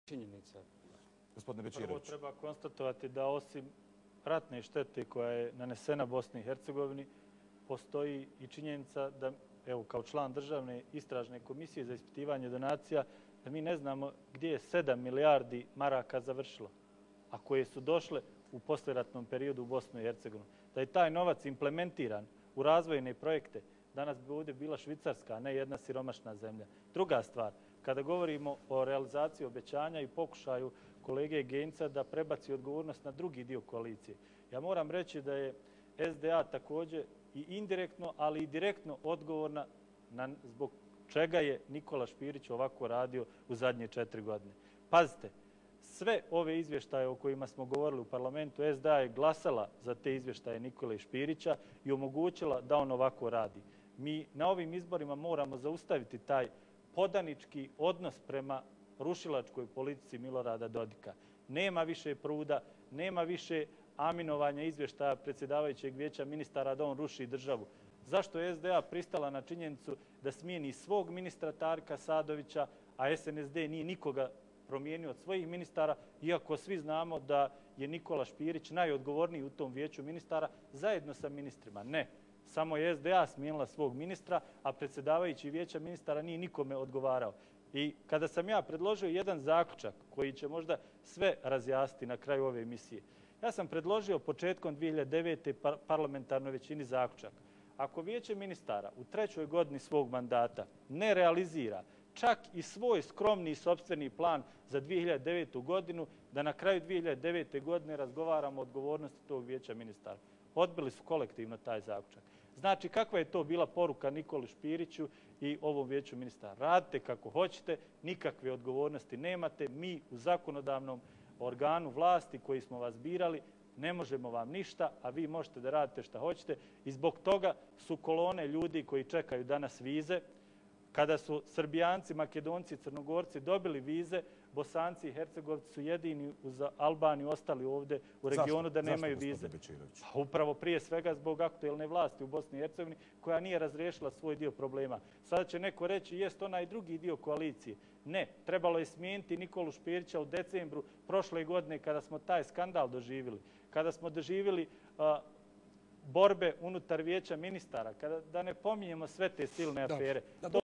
činjenica. Gospodine Prvo Bečirović. treba konstatovati da osim ratne štete koja je nanesena Bosni i Hercegovini, postoji i činjenica da, evo, kao član Državne istražne komisije za ispitivanje donacija, da mi ne znamo gdje je 7 milijardi maraka završilo, a koje su došle u poslijeratnom periodu u Bosnu i Hercegovinu. Da je taj novac implementiran u razvojne projekte, danas bi ovdje bila Švicarska, a ne jedna siromašna zemlja. Druga stvar, kada govorimo o realizaciji obećanja i pokušaju kolege Genca da prebaci odgovornost na drugi dio koalicije, ja moram reći da je SDA također i indirektno, ali i direktno odgovorna zbog čega je Nikola Špirić ovako radio u zadnje 4 godine. Pazite, sve ove izvještaje o kojima smo govorili u parlamentu, SDA je glasala za te izvještaje Nikole Špirića i omogućila da on ovako radi. Mi na ovim izborima moramo zaustaviti taj podanički odnos prema rušilačkoj politici Milorada Dodika. Nema više pruda, nema više aminovanja izvještaja predsjedavajućeg vijeća ministara da on ruši državu. Zašto je SDA pristala na činjenicu da smijeni svog ministra Tarka Sadovića, a SNSD nije nikoga promijenio od svojih ministara, iako svi znamo da je Nikola Špirić najodgovorniji u tom vijeću ministara zajedno sa ministrima? Ne. Samo je SDA smijenila svog ministra, a predsjedavajući vijeća ministara nije nikome odgovarao. I kada sam ja predložio jedan zaključak koji će možda sve razjasniti na kraju ove emisije, ja sam predložio početkom 2009. parlamentarnoj većini zaključak. Ako vijeće ministara u 3. godini svog mandata ne realizira čak i svoj skromni sopstveni plan za 2009. godinu, da na kraju 2009. godine razgovaramo o odgovornosti tog vijeća ministara. Odbili su kolektivno taj zaključak. Znači, kakva je to bila poruka Nikoli Špiriću i ovom vijeću ministara? Radite kako hoćete, nikakve odgovornosti nemate, mi u zakonodavnom organu vlasti koji smo vas birali ne možemo vam ništa, a vi možete da radite šta hoćete i zbog toga su kolone ljudi koji čekaju danas vize. Kada su Srbijanci, Makedonci i Crnogorci dobili vize, Bosanci i Hercegovci su jedini uz Albaniju ostali ovdje u regionu da nemaju vize. Pa upravo prije svega zbog aktuelne vlasti u Bosni i Hercegovini koja nije razriješila svoj dio problema. Sada će neko reći jest onaj drugi dio koalicije. Ne, trebalo je smijeniti Nikolu Špirića u decembru prošle godine kada smo taj skandal doživjeli. Kada smo doživjeli borbe unutar vijeća ministara, da ne pominjemo sve te silne afere.